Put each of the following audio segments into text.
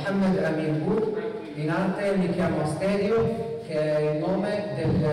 Mohammed Amin Bur, in arte mi chiamo Asterio, che è il nome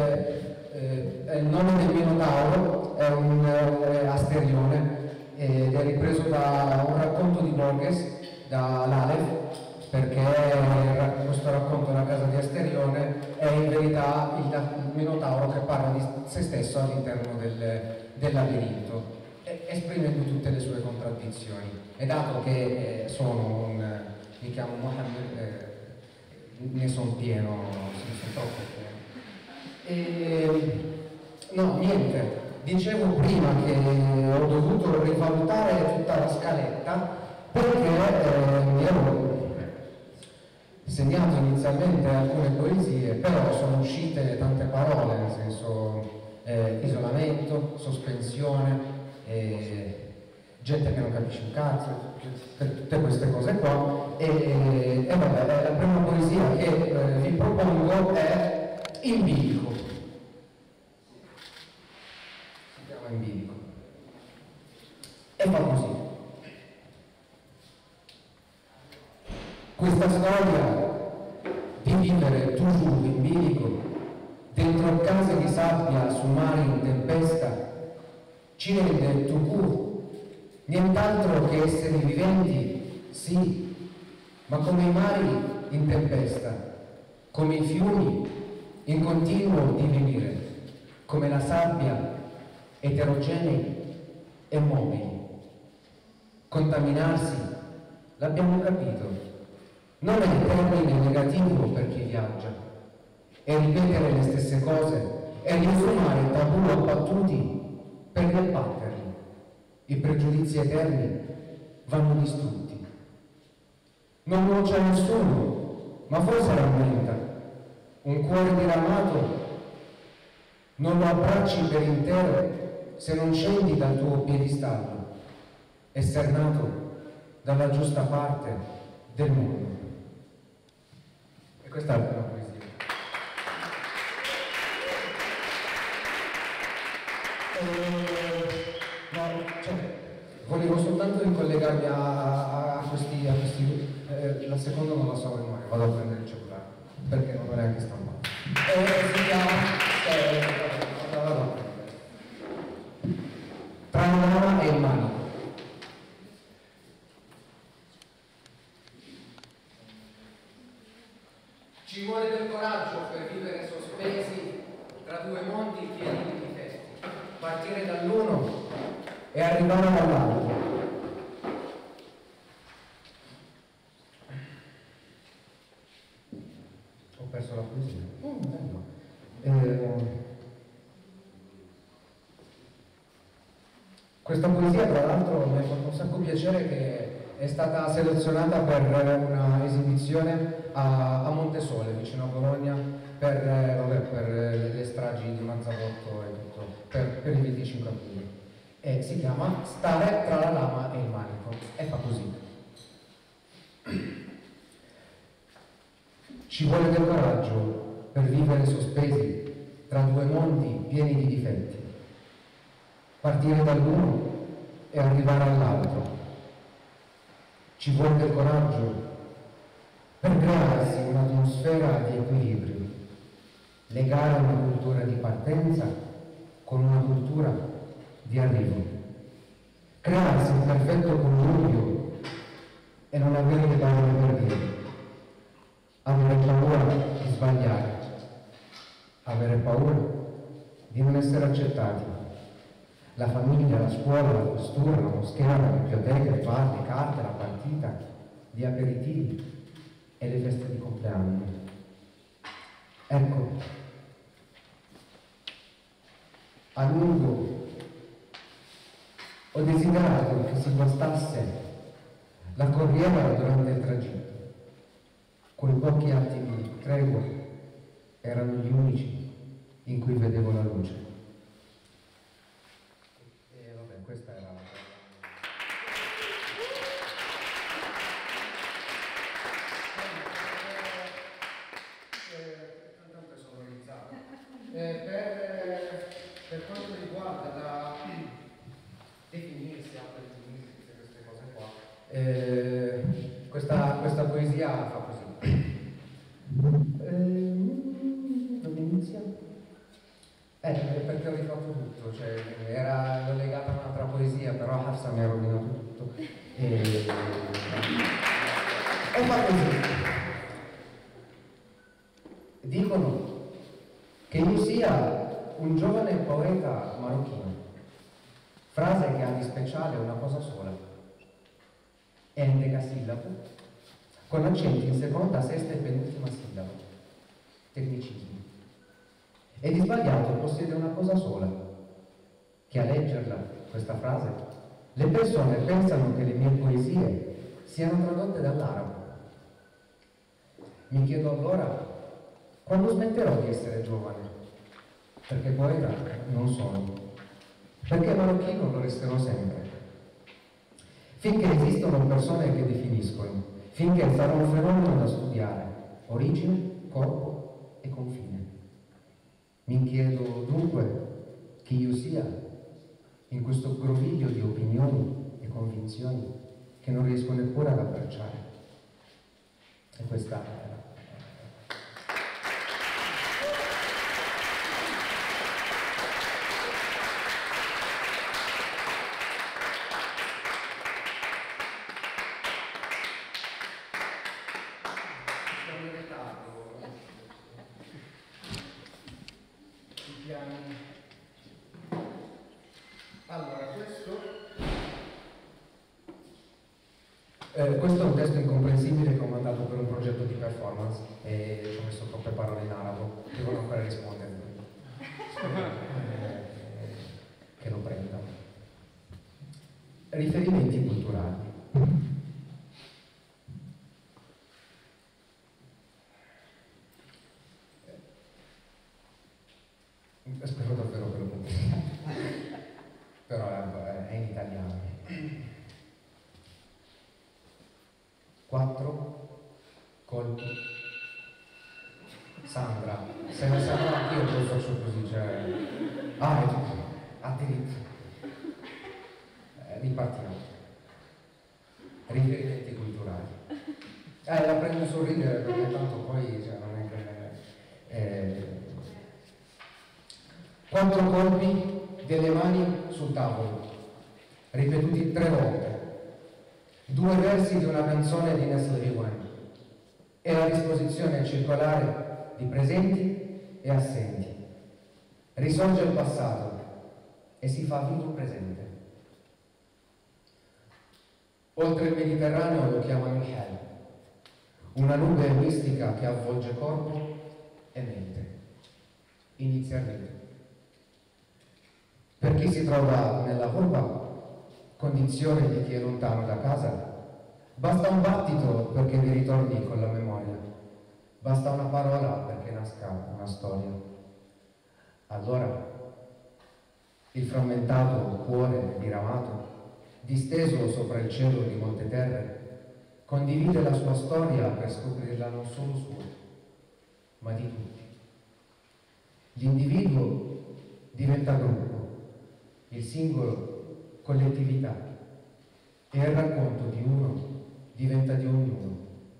del Minotauro, è un asterione ed è ripreso da un racconto di Borges, da l'Aleph, perché questo racconto della casa di Asterione è in verità il Minotauro che parla di se stesso all'interno del labirinto, esprimendo tutte le sue contraddizioni. E dato che mi chiamo Mohammed, ne sono pieno, sono troppo pieno. No, niente, dicevo prima che ho dovuto rivalutare tutta la scaletta perché mi ero segnato inizialmente alcune poesie, però sono uscite tante parole, nel senso isolamento, sospensione, gente che non capisce un cazzo, tutte queste cose qua. E vabbè, la prima poesia che vi propongo è In bilico. Si chiama In bilico. E fa così. Questa storia di vivere toujours in bilico, dentro case di sabbia su mari in tempesta, ci rende tout court, nient'altro che esseri viventi, sì, ma come i mari in tempesta, come i fiumi in continuo divenire, come la sabbia eterogenei e mobili. Contaminarsi, l'abbiamo capito. Non è il termine negativo per chi viaggia, è ripetere le stesse cose, è riesumare tabù abbattuti per riabbatterli. I pregiudizi eterni vanno distrutti. Non nuoce a nessuno, ma forse rammenta. Un cuore diramato non lo abbracci per intero se non scendi dal tuo piedistallo, esser nato dalla giusta parte del mondo. E questa è la prima poesia. Volevo soltanto ricollegarmi a questi la seconda non la so a memoria, vado a prendere il cellulare, perché non l'ho neanche stampato. Si chiama Tra la lama e il manico. Ci vuole del coraggio per vivere sospesi tra due mondi pieni di difetti, partire dall'uno e arrivare dall'altro. Ho perso la poesia. Questa poesia, tra l'altro, mi ha fatto un sacco piacere che è stata selezionata per una esibizione a Montesole, vicino a Bologna, per le stragi di Mazzabotto e tutto, per il 25 aprile. E si chiama Stare tra la lama e il manico, e fa così. Ci vuole del coraggio per vivere sospesi tra due mondi pieni di difetti, partire dall'uno e arrivare all'altro. Ci vuole del coraggio per crearsi un'atmosfera di equilibrio, legare una cultura di partenza con una cultura di arrivo, crearsi un perfetto connubio e non avere le parole per dire, avere paura di sbagliare, avere paura di non essere accettati. La famiglia, la scuola, la questura, la moschea, la biblioteca, i bar, le carte, la partita, gli aperitivi e le feste di compleanno. Ecco, a lungo ho desiderato che si bastasse la corriera durante il tragitto. Quei pochi attimi di tregua erano gli unici in cui vedevo la luce. E vabbè, questa era la... Tanto è sonorizzato. Per quanto riguarda la definirsi, queste cose qua, questa poesia fa così. Dove inizia? Perché ho rifatto tutto, cioè era legata a un'altra poesia, però Hafsa mi ha rovinato tutto. E fa così. Dicono che io sia un giovane poeta marocchino, frase che ha di speciale una cosa sola, è endecasillabo, con accenti in seconda, sesta e penultima sillaba, tecnicismi. E di sbagliato possiede una cosa sola, che a leggerla, questa frase, le persone pensano che le mie poesie siano tradotte dall'arabo. Mi chiedo allora quando smetterò di essere giovane, perché poeta non sono, perché marocchino lo resterò sempre. Finché esistono persone che definiscono, finché sarà un fenomeno da studiare, origine, corpo e confine. Mi chiedo dunque chi io sia in questo groviglio di opinioni e convinzioni che non riesco neppure ad abbracciare. E questa è la... Allora, questo è un testo incomprensibile che ho mandato per un progetto di performance e ci ho messo troppe parole in arabo, devono ancora rispondere. Spero che lo prendano. Riferimenti culturali. Spero davvero che lo comprendiate, però è in italiano. 4 colpi. Sandra, se ne sa anch'io lo faccio così, cioè... a diritto. Ripartiamo. Riferimenti culturali. La prendo a sorridere perché tanto poi cioè, non è che... 4 colpi delle mani sul tavolo, ripetuti 3 volte. 2 versi di una canzone di Nestle Iwan e la disposizione circolare di presenti e assenti. Risorge il passato e si fa vivo il presente. Oltre il Mediterraneo lo chiamano il Hel, una nube mistica che avvolge corpo e mente. Inizia il rito. Per chi si trova nella curva, condizione di chi è lontano da casa, basta un battito perché vi ritorni con la memoria, basta una parola perché nasca una storia. Allora, il frammentato cuore diramato, disteso sopra il cielo di molte terre, condivide la sua storia per scoprirla non solo sua, ma di tutti. L'individuo diventa gruppo, il singolo collettività e il racconto di uno diventa di ognuno.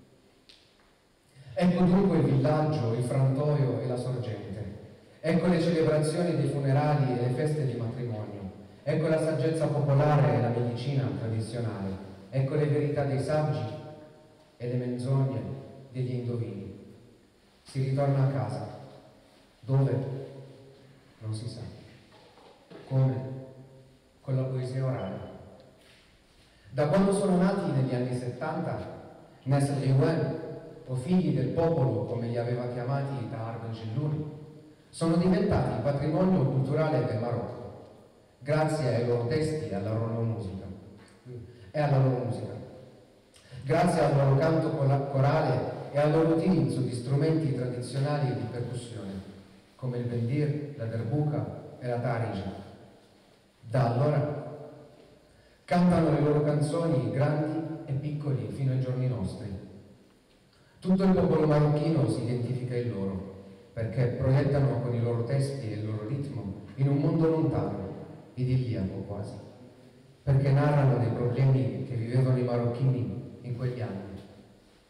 Ecco dunque il villaggio, il frantoio e la sorgente. Ecco le celebrazioni dei funerali e le feste di matrimonio. Ecco la saggezza popolare e la medicina tradizionale. Ecco le verità dei saggi e le menzogne degli indovini. Si ritorna a casa. Dove? Non si sa. Come? Con la poesia orale. Da quando sono nati negli anni 70, Nestle Iwan, o figli del popolo come li aveva chiamati Tahar Benjelloun, sono diventati patrimonio culturale del Marocco, grazie ai loro testi e alla loro musica. Grazie al loro canto corale e al loro utilizzo di strumenti tradizionali e di percussione, come il bendir, la derbuka e la tarija. Da allora cantano le loro canzoni grandi e piccoli fino ai giorni nostri. Tutto il popolo marocchino si identifica in loro, perché proiettano con i loro testi e il loro ritmo in un mondo lontano, idilliaco quasi, perché narrano dei problemi che vivevano i marocchini in quegli anni,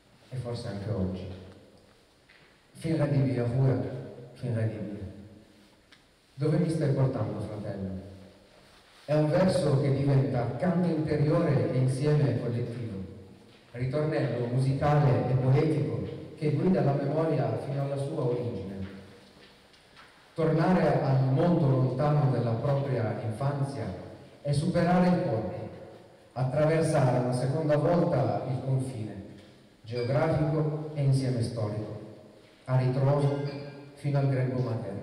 forse anche oggi. Fin radivi Yahuwah, fin radivi. Dove mi stai portando, fratello? È un verso che diventa canto interiore e insieme collettivo, ritornello musicale e poetico che guida la memoria fino alla sua origine. Tornare al mondo lontano della propria infanzia è superare il corpo, attraversare una seconda volta il confine geografico e insieme storico, a ritroso fino al grembo materno.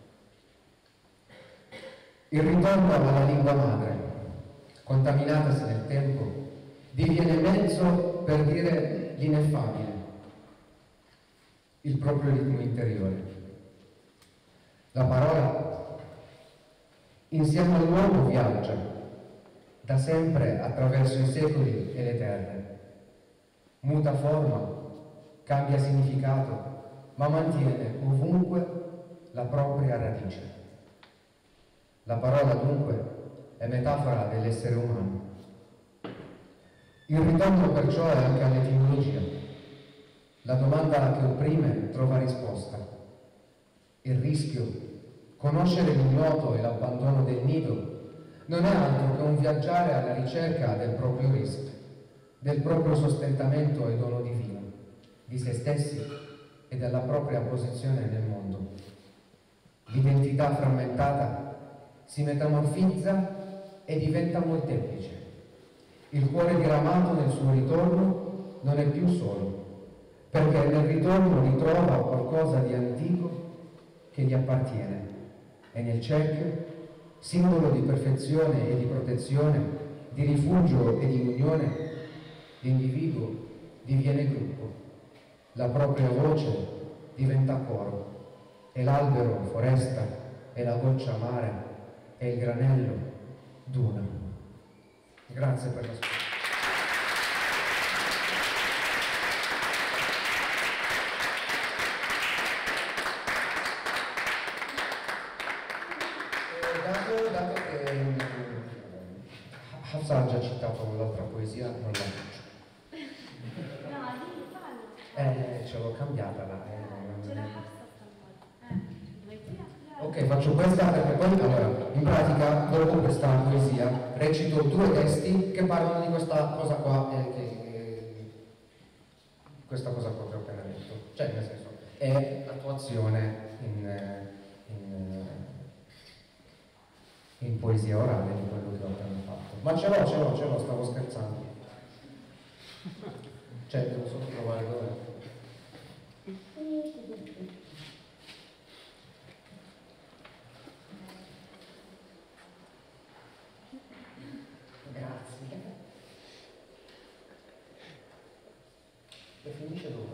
Il ritorno alla lingua madre, contaminatasi nel tempo, diviene mezzo per dire l'ineffabile, il proprio ritmo interiore. La parola, insieme all'uomo, viaggia, da sempre attraverso i secoli e le terre. Muta forma, cambia significato, ma mantiene ovunque la propria radice. La parola, dunque, è metafora dell'essere umano. Il ritorno perciò è anche all'etimologia. La domanda che opprime trova risposta. Il rischio, conoscere l'ignoto e l'abbandono del nido, non è altro che un viaggiare alla ricerca del proprio rischio, del proprio sostentamento e dono divino, di se stessi e della propria posizione nel mondo. L'identità frammentata si metamorfizza e diventa molteplice. Il cuore diramato nel suo ritorno non è più solo, perché nel ritorno ritrova qualcosa di antico che gli appartiene e nel cerchio, simbolo di perfezione e di protezione, di rifugio e di unione, l'individuo diviene gruppo, la propria voce diventa coro e l'albero foresta e la goccia mare e il granello duna. Grazie per l'ascolto. Dato che Hafsa ha già citato l'altra poesia, non la faccio. No, ce l'ho cambiata là. Ce l'ha Hafsa stavolta. Ok, faccio questa perché poi, allora, in pratica, dopo questa poesia, recito 2 testi che parlano di questa cosa qua, questa cosa qua che ho appena detto. Cioè, nel senso, è l'attuazione in poesia orale di quello che ho appena fatto. Ma ce l'ho, stavo scherzando. Cioè, devo solo trovare dove. Grazie. E finisce dove?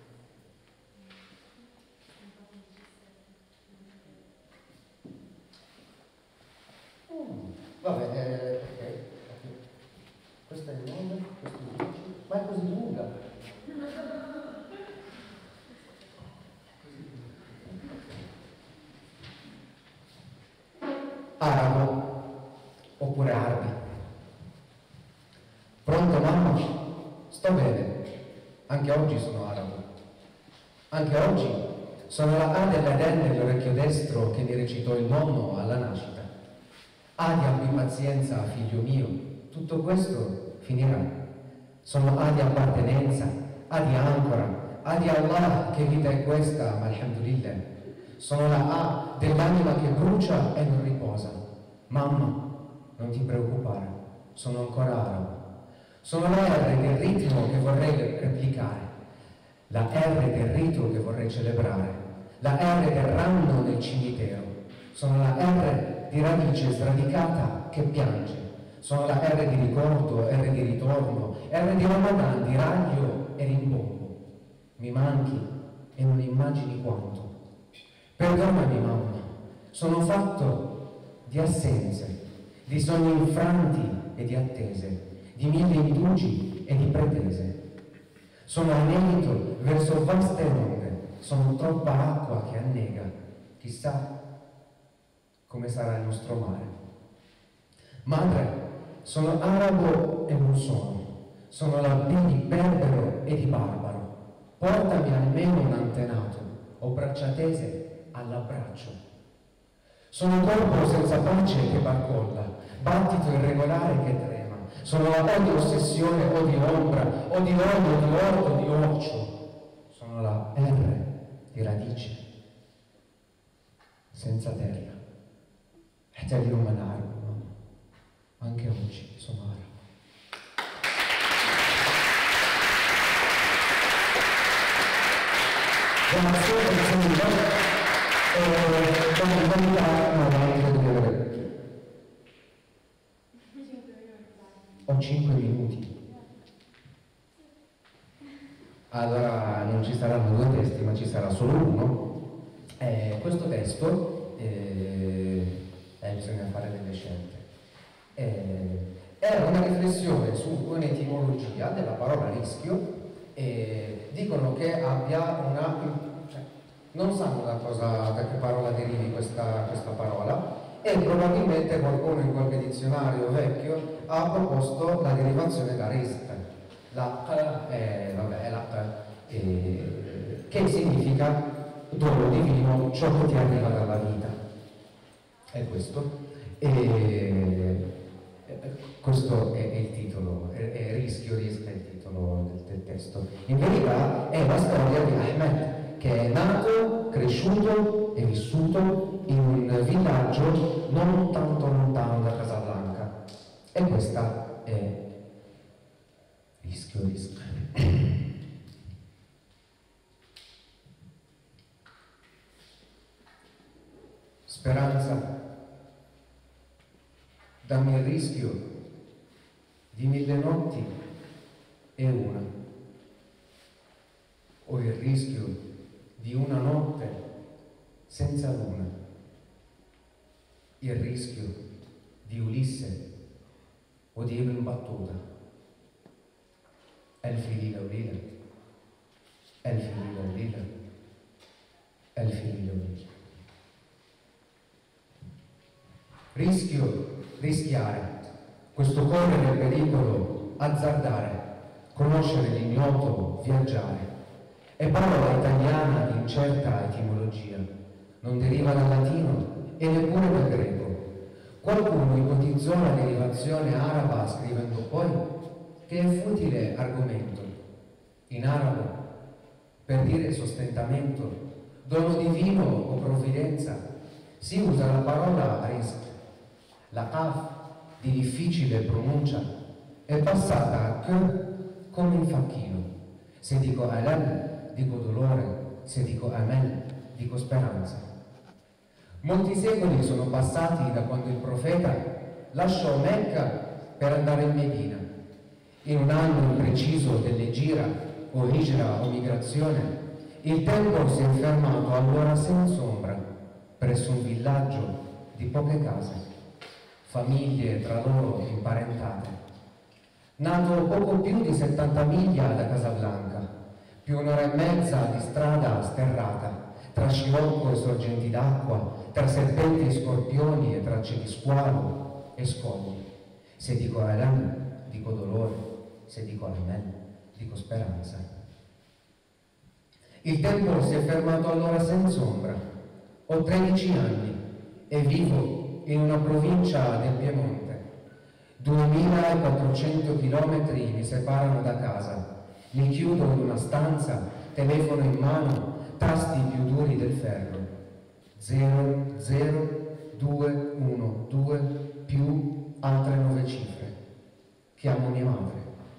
Vabbè, ok. Questo è il 9, questo è il 10, ma è così lunga. Arabo, oppure Arbi. Pronto, mamma? Sto bene. Anche oggi sono arabo. Anche oggi sono la A dell'Eden nell'orecchio destro che mi recitò il nonno alla nascita. Abbi pazienza, figlio mio, tutto questo finirà. Sono A di appartenenza, A di ancora, A di Allah, che vita è questa, ma alhamdulillah. Sono la A dell'anima che brucia e non riposa. Mamma, non ti preoccupare, sono ancora arabo. Sono la R del ritmo che vorrei replicare, la R del rito che vorrei celebrare, la R del ranno nel cimitero. Sono la R di radice sradicata che piange. Sono la R di ricordo, R di ritorno, R di Ramadan, di raglio e rimbombo. Mi manchi e non immagini quanto. Perdonami, mamma, sono fatto di assenze, di sogni infranti e di attese, di 1000 indugi e di pretese. Sono anelito verso vaste onde, sono troppa acqua che annega. Chissà come sarà il nostro mare. Madre, sono arabo e non sono la B di berbero e di barbaro. portami almeno un antenato o braccia tese all'abbraccio. Sono corpo senza pace che barcolla, battito irregolare che trema. Sono la o di ossessione o di ombra, o di odio, di orto, di orcio. Sono la R di radice, senza terra. احتاج اليوم انا عارف anche oggi sono arabo. Donazione del Signore con l'umanità non è di avere. Ho 5 minuti. Allora non ci saranno 2 testi, ma ci sarà solo uno. Questo testo bisogna fare delle scelte. Era una riflessione su un'etimologia della parola rischio. Dicono che abbia una, non sanno da che parola derivi questa parola, e probabilmente qualcuno in qualche dizionario vecchio ha proposto la derivazione da risk, che significa dono divino, ciò che ti arriva dalla vita. È questo. Questo è il titolo, è rischio è il titolo del testo. In verità è la storia di Ahmed, che è nato, cresciuto e vissuto in un villaggio non tanto lontano da Casablanca. E questa è rischio. Speranza, dammi il rischio di 1000 notti e una, o il rischio di una notte senza luna, il rischio di Ulisse o di Ibn Battuta. ألف ليلة وليلة ألف ليلة وليلة ألف ليلة وليلة. Rischio, rischiare, questo correre il pericolo, azzardare, conoscere l'ignoto, viaggiare. È parola italiana di incerta etimologia, non deriva dal latino e neppure dal greco. Qualcuno ipotizzò la derivazione araba scrivendo poi che è futile argomento. In arabo, per dire sostentamento, dono divino o provvidenza, si usa la parola rizq. La qaf, di difficile pronuncia, è passata a k come in facchino. Se dico alam, dico dolore, se dico amal, dico speranza. Molti secoli sono passati da quando il profeta lasciò Mecca per andare in Medina. In un anno impreciso dell'Egira o Hijra o migrazione, il tempo si è fermato allora senza ombra presso un villaggio di poche case, famiglie tra loro imparentate. Nato poco più di 70 miglia da Casablanca, più un'ora e mezza di strada sterrata, tra scirocco e sorgenti d'acqua, tra serpenti e scorpioni e tracce di squalo e scogli. Se dico alam, dico dolore, se dico amen, dico speranza. Il tempo si è fermato allora senza ombra. Ho 13 anni e vivo in una provincia del Piemonte. 2400 chilometri mi separano da casa. Mi chiudo in una stanza, telefono in mano, tasti più duri del ferro. 0, 0, 2, 1, 2, più altre 9 cifre. Chiamo mia madre.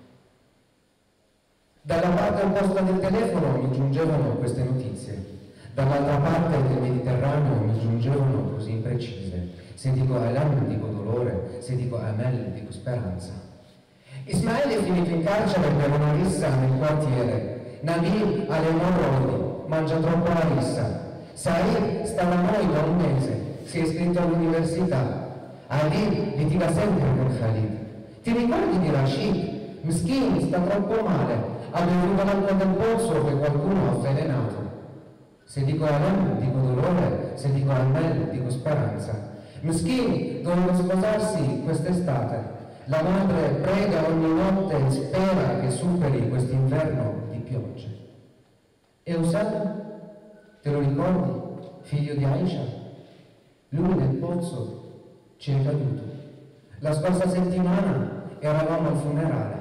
Dalla parte opposta del telefono mi giungevano queste notizie. Dall'altra parte del Mediterraneo mi giungevano così imprecise. Se dico alam dico dolore, se dico amal dico speranza. Ismael è finito in carcere per una rissa nel quartiere. Nabil ha le emorroidi, mangia troppo la rissa. Said sta da noi da un mese, si è iscritto all'università. Ali litiga sempre con Khalid. Ti ricordi di Rashid? Miskin sta troppo male, ha bevuto l'acqua del pozzo che qualcuno ha avvelenato. Se dico alam dico dolore, se dico amal dico speranza. Miskin doveva sposarsi quest'estate. La madre prega ogni notte e spera che superi quest'inverno di piogge. E Usama, te lo ricordi, figlio di Aisha? Lui nel pozzo ci è caduto. La scorsa settimana eravamo al funerale.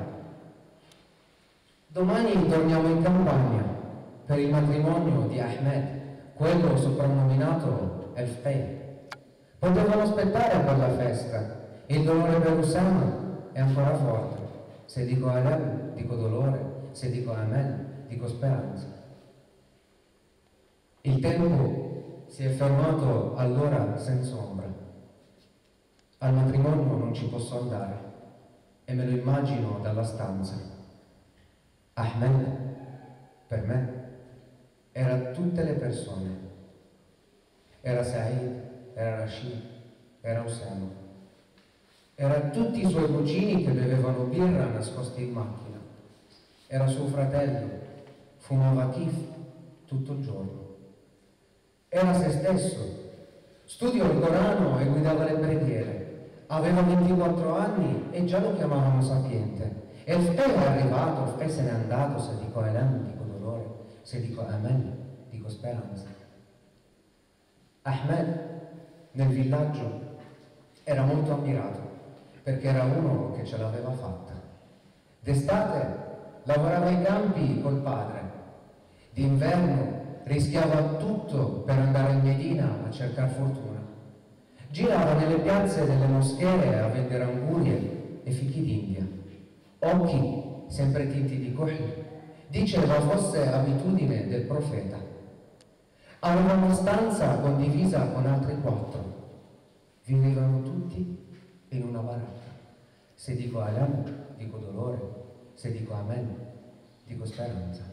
Domani torniamo in campagna per il matrimonio di Ahmed, quello soprannominato El Fqih. Potevano aspettare a quella festa. Il dolore per Usama è ancora forte. Se dico Alem, dico dolore. Se dico Amen, dico speranza. Il tempo si è fermato allora senza ombra. Al matrimonio non ci posso andare e me lo immagino dalla stanza. Ahmed, per me, era tutte le persone. Era Said, era Rashid, era Usama. Era tutti i suoi cugini che bevevano birra nascosti in macchina. Era suo fratello, fumava kif tutto il giorno. Era se stesso, studiò il Corano e guidava le preghiere. Aveva 24 anni e già lo chiamavano sapiente. E il Fqih è arrivato, il Fqih se n'è andato, se dico Elam dico dolore, se dico Amen dico speranza. Ahmed nel villaggio era molto ammirato perché era uno che ce l'aveva fatta. D'estate lavorava ai campi col padre, d'inverno rischiava tutto per andare in Medina a cercare fortuna. Girava nelle piazze delle moschee a vendere angurie e fichi d'India. Occhi sempre tinti di kohl, diceva fosse abitudine del profeta. Aveva una stanza condivisa con altri 4. Vivevano tutti in una baracca. Se dico Alam, dico dolore. Se dico Amen, dico speranza.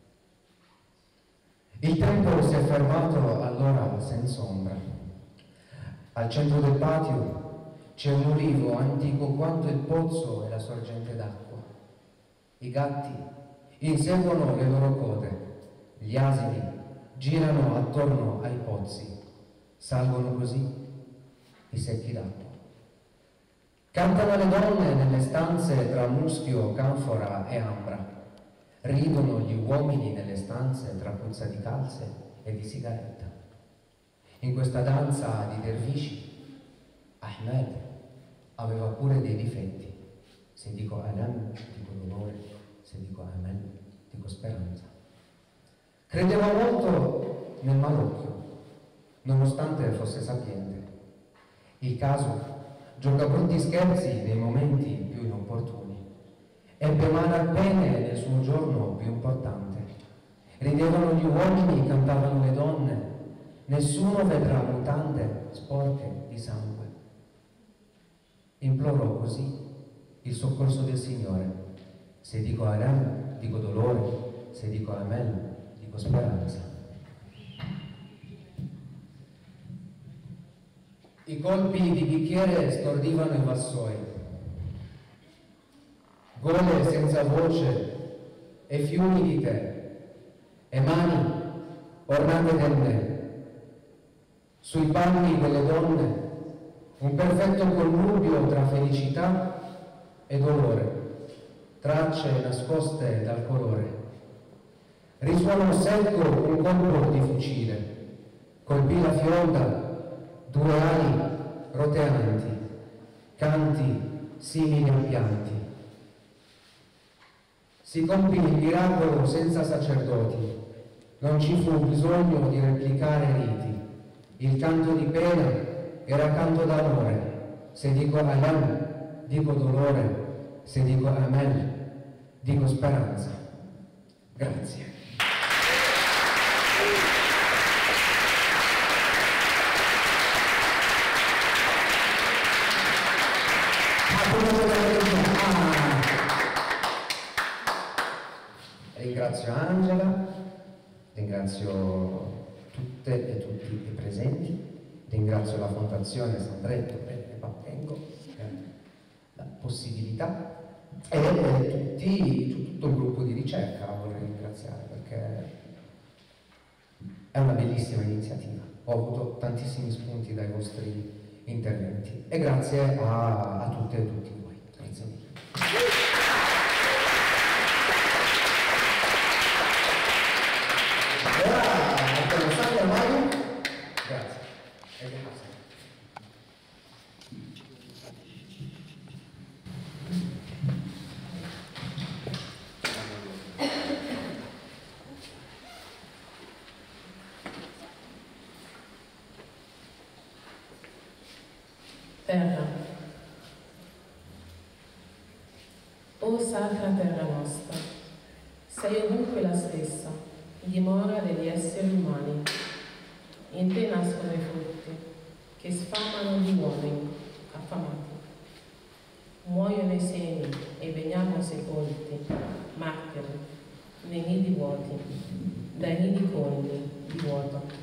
Il tempo si è fermato allora senza ombra. Al centro del patio c'è un ulivo antico quanto il pozzo e la sorgente d'acqua. I gatti inseguono le loro code, gli asini girano attorno ai pozzi, salgono così i secchi d'acqua. Cantano le donne nelle stanze tra muschio, canfora e ambra. Ridono gli uomini nelle stanze tra puzza di calze e di sigaretta. In questa danza di dervisci, Ahmed aveva pure dei difetti. Se dico Alam, dico dolore. Se dico Amen, dico speranza. Credeva molto nel malocchio, nonostante fosse sapiente. Il caso gioca brutti scherzi nei momenti più inopportuni. Ebbe male a pene nel suo giorno più importante. Ridevano gli uomini, cantavano le donne. Nessuno vedrà mutande sporche di sangue. Implorò così il soccorso del Signore. Se dico Alam, dico dolore. Se dico Amen, dico speranza. I colpi di bicchiere stordivano i vassoi. Gole senza voce e fiumi di tè e mani ornate del me. Sui panni delle donne un perfetto connubio tra felicità e dolore, tracce nascoste dal colore. Risuonò secco un colpo di fucile, colpì la fionda, 2 ali roteanti, canti simili a pianti. Si compì il miracolo senza sacerdoti, non ci fu bisogno di replicare riti. Il canto di pena era canto d'amore. Se dico Alam, dico dolore. Se dico Amen, dico speranza. Grazie. Ringrazio Angela, ringrazio tutte e tutti i presenti, ringrazio la Fondazione Sandretto e Pappengo per la possibilità e tutto il gruppo di ricerca vorrei ringraziare perché è una bellissima iniziativa. Ho avuto tantissimi spunti dai vostri interventi e grazie a tutte e tutti voi. Grazie mille. Terra. O sacra terra nostra, sei ovunque la stessa, dimora degli esseri umani. In te nascono i frutti, che sfamano gli uomini affamati. Muoiono i semi e veniamo sepolti, martiri, nei nidi vuoti, dai nidi colmi di vuoto.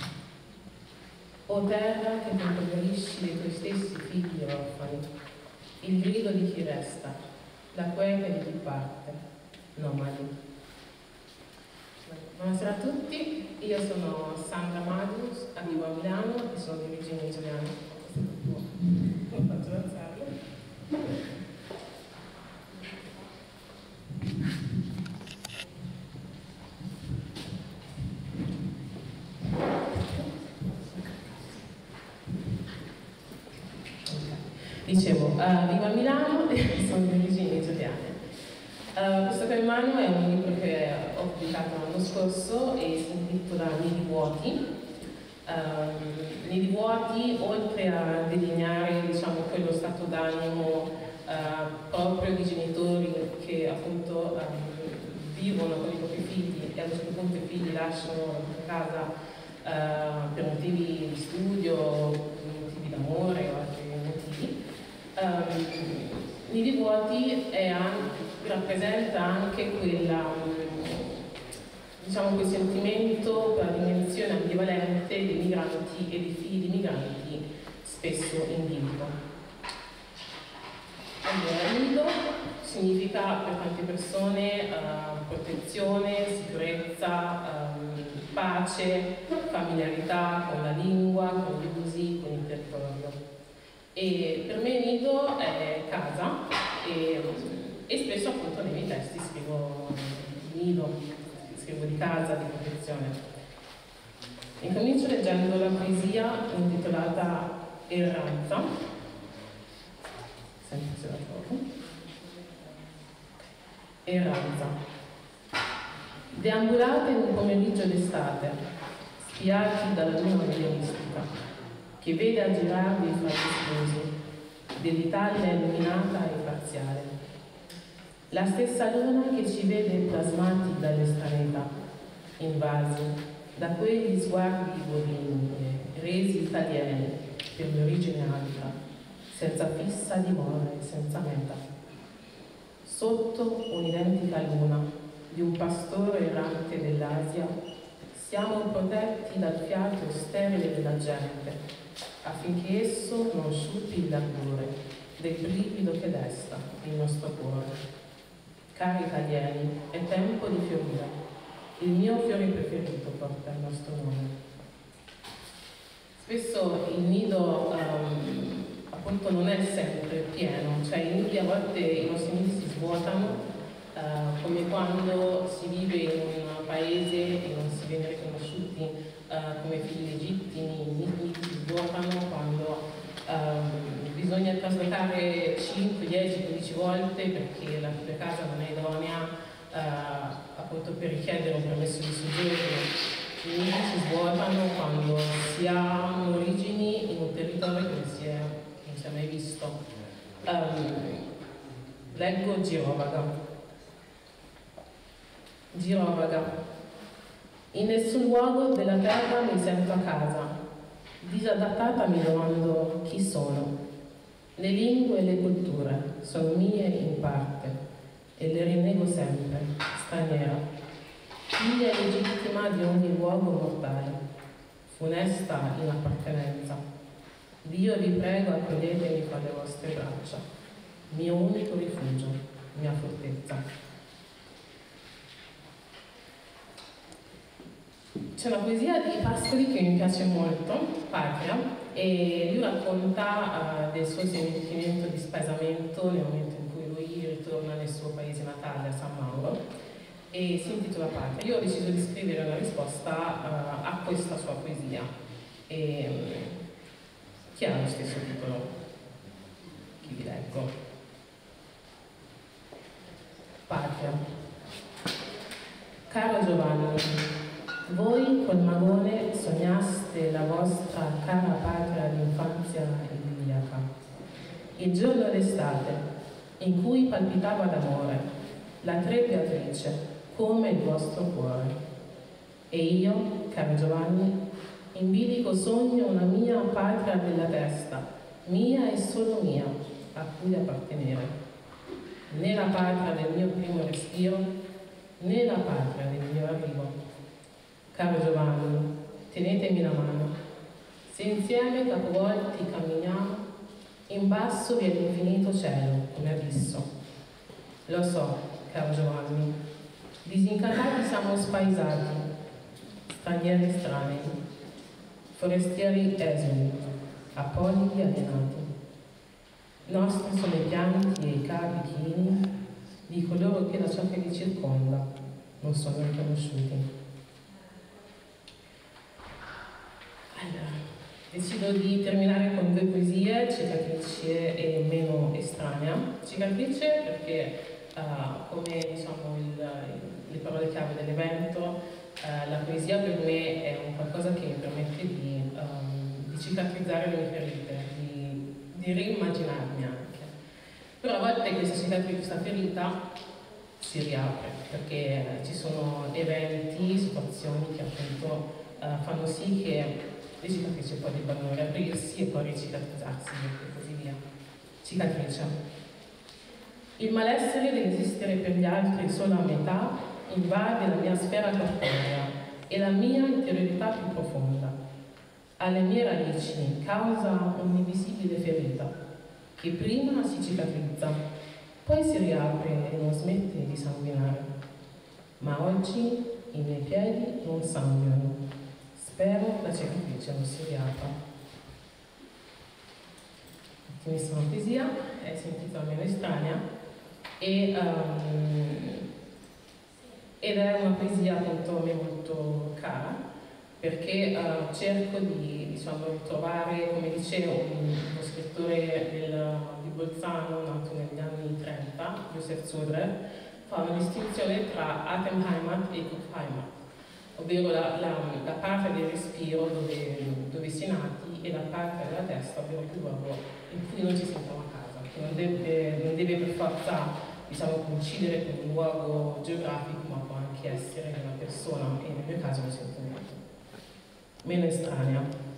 O terra che impoverisci dei tuoi stessi figli orfani, il grido di chi resta, la quiete di chi parte, nomadi. Buonasera a tutti, io sono Sandra Magnus, vivo a Milano e sono di origine italiana. Non faccio alzarlo. Dicevo, vivo a Milano e sono di origini italiane. Questo che ho in mano è un libro che ho pubblicato l'anno scorso e si intitola Nidi vuoti. Nidi vuoti, oltre a delineare, diciamo, quello stato d'animo proprio di genitori che appunto vivono con i propri figli e a un certo punto i figli lasciano la casa per motivi di studio, motivi d'amore o altri motivi. Nidi vuoti rappresenta anche diciamo, quel sentimento per la dimensione ambivalente dei migranti e dei figli di migranti spesso in bilico. Allora, nido significa per tante persone protezione, sicurezza, pace, familiarità con la lingua, con gli usi, con il territorio. E per me nido è casa e spesso appunto nei miei testi scrivo di nido, scrivo di casa, di protezione. Incomincio leggendo la poesia intitolata Erranza. Sempre se la trovo. Erranza. Deambulate in un pomeriggio d'estate, spiati dalla luna medionistica, che vede aggirarvi fra gli sposi dell'Italia illuminata e parziale. La stessa luna che ci vede plasmati dall'estraneità, invasi da quegli sguardi bovini, resi italiani per l'origine alta, senza fissa dimora e senza meta. Sotto un'identica luna di un pastore errante dell'Asia, siamo protetti dal fiato sterile della gente, affinché esso non sciupi il languore del brivido che desta il nostro cuore. Cari italiani, è tempo di fiorire. Il mio fiore preferito porta il nostro nome. Spesso il nido appunto non è sempre pieno, cioè i nidi a volte, i nostri nidi si svuotano, come quando si vive in un paese e non si viene riconosciuti come figli legittimi, i nidi si svuotano quando bisogna traslocare 5, 10, 15 volte perché la propria casa non è idonea appunto per richiedere un permesso di soggiorno. I nidi si svuotano quando si ha origini in un territorio che non si è mai visto. Leggo Girovaga. Girovaga. In nessun luogo della terra mi sento a casa. Disadattata mi domando chi sono. Le lingue e le culture sono mie in parte e le rinnego sempre, straniera. Figlia legittima di ogni luogo mortale, funesta in appartenenza. Dio vi prego, accoglietemi fra le vostre braccia, mio unico rifugio, mia fortezza. C'è una poesia di Pascoli che mi piace molto, Patria, e lui racconta del suo sentimento di spaesamento nel momento in cui lui ritorna nel suo paese natale, a San Mauro, e si intitola Patria. Io ho deciso di scrivere una risposta a questa sua poesia, che ha lo stesso titolo che vi leggo. Patria. Caro Giovanni, voi col magone sognaste la vostra cara patria d'infanzia idilliaca. il giorno d'estate, in cui palpitava d'amore, la Tre Beatrice, come il vostro cuore. E io, caro Giovanni, in bilico sogno una mia patria nella testa, mia e solo mia, a cui appartenere. Né la patria del mio primo respiro, né la patria del mio arrivo. Caro Giovanni, tenetemi la mano, se insieme capovolti camminiamo, in basso vi è l'infinito cielo, come abisso. Lo so, caro Giovanni, disincantati siamo spaesati, stranieri estranei, forestieri esuli, apolidi alienati. Nostri sono i pianti e i capi chini di coloro che da ciò che li circonda non sono riconosciuti. Allora, decido di terminare con due poesie, Cicatrice e Meno estranea. Cicatrice perché, come diciamo le parole chiave dell'evento, la poesia per me è un qualcosa che mi permette di cicatrizzare le mie ferite, di reimmaginarmi anche. Però a volte questa ferita si riapre, perché ci sono eventi, situazioni che appunto fanno sì che le cicatrici poi debbano riaprirsi e poi ricicatrizzarsi e così via. Cicatrice. Il malessere dell'esistere per gli altri solo a metà invade la mia sfera corporea e la mia interiorità più profonda. Alle mie radici causa un'invisibile ferita che prima si cicatrizza, poi si riapre e non smette di sanguinare. Ma oggi i miei piedi non sanguinano. Spero la cicatrice non si riapra. Ultimissima poesia, si intitola Meno estranea ed è una poesia appunto a me molto cara, perché cerco di trovare, come dicevo, uno scrittore di Bolzano nato negli anni 30, Josef Zurrer, fa una distinzione tra Atemheimat e Kopfheimat, ovvero la parte del respiro dove si è nati e la parte della testa, ovvero il luogo in cui non ci sentiamo a casa, che non deve per forza coincidere con un luogo geografico, ma può anche essere una persona, e nel mio caso mi sento meno estranea.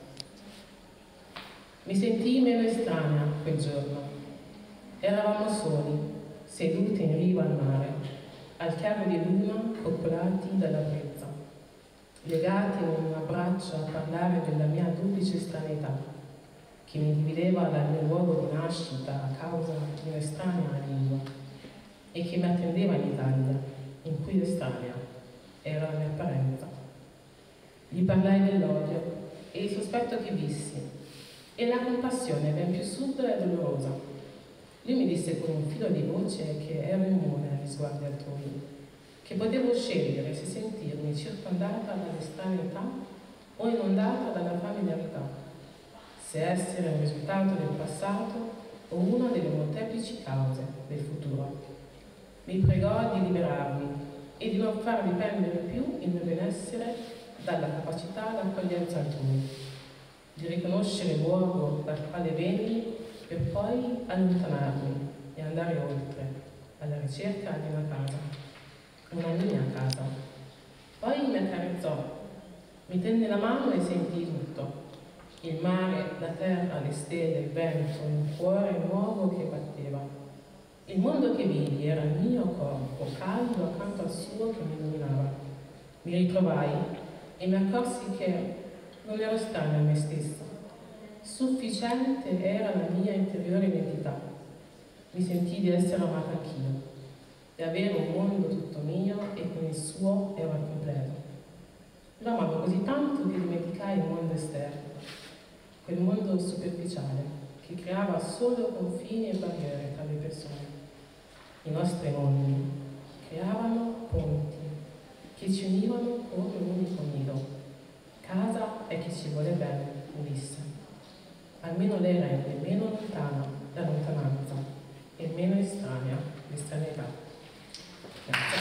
Mi sentii meno estranea quel giorno. Eravamo soli, seduti in riva al mare, al chiaro di luna, coccolati dalla brezza, legati in un abbraccio a parlare della mia duplice estraneità, che mi divideva dal mio luogo di nascita a causa di un'estranea lingua, e che mi attendeva in Italia, in cui l'estranea era la mia apparenza. Gli parlai dell'odio e il sospetto che vissi, e la compassione ben più subdola e dolorosa. Lui mi disse con un filo di voce che ero immune agli sguardi altrui, che potevo scegliere se sentirmi circondata dall'estraneità o inondata dalla familiarità, se essere un risultato del passato o una delle molteplici cause del futuro. Mi pregò di liberarmi e di non far dipendere più il mio benessere dalla capacità d'accoglienza altrui, di riconoscere il luogo dal quale venni per poi allontanarmi e andare oltre, alla ricerca di una casa, una mia casa. Poi mi accarezzò, mi tenne la mano e sentii tutto, il mare, la terra, le stelle, il vento, un cuore nuovo che batteva. Il mondo che vidi era il mio corpo, caldo accanto al suo che mi illuminava. Mi ritrovai e mi accorsi che non ero strana a me stessa. Sufficiente era la mia interiore identità. Mi sentii di essere amata anch'io, di avere un mondo tutto mio e con il suo ero al completo. Lo amavo così tanto che dimenticai il mondo esterno, quel mondo superficiale che creava solo confini e barriere tra le persone. I nostri mondi creavano ponti che ci univano come un unico nido. Casa è chi ci vuole bene, mi disse. Almeno lei rende meno lontana la lontananza e meno estranea l'estraneità. Grazie.